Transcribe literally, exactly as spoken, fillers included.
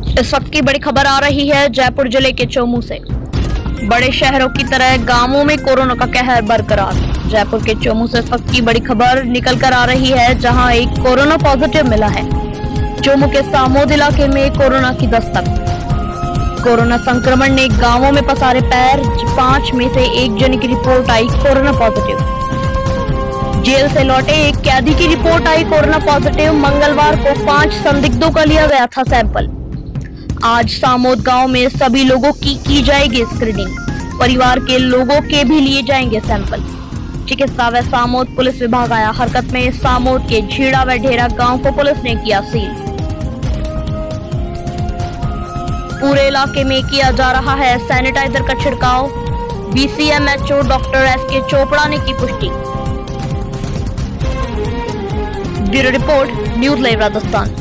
इस वक्त की बड़ी खबर आ रही है जयपुर जिले के चोमू से। बड़े शहरों की तरह गांवों में कोरोना का कहर बरकरार। जयपुर के चोमू से इस वक्त की बड़ी खबर निकल कर आ रही है, जहां एक कोरोना पॉजिटिव मिला है। चोमू के सामोद इलाके में कोरोना की दस्तक। कोरोना संक्रमण ने गांवों में पसारे पैर। पांच में से एक जन की रिपोर्ट आई कोरोना पॉजिटिव। जेल से लौटे एक कैदी की रिपोर्ट आई कोरोना पॉजिटिव। मंगलवार को पांच संदिग्धों का लिया गया था सैंपल। आज सामोद गांव में सभी लोगों की की जाएगी स्क्रीनिंग। परिवार के लोगों के भी लिए जाएंगे सैंपल। चिकित्सा व सामोद पुलिस विभाग आया हरकत में। सामोद के झीड़ा व ढेरा गांव को पुलिस ने किया सील। पूरे इलाके में किया जा रहा है सैनिटाइजर का छिड़काव। बीसीएमएचओ डॉक्टर एस के चोपड़ा ने की पुष्टि। Bureau report, news live Rajasthan.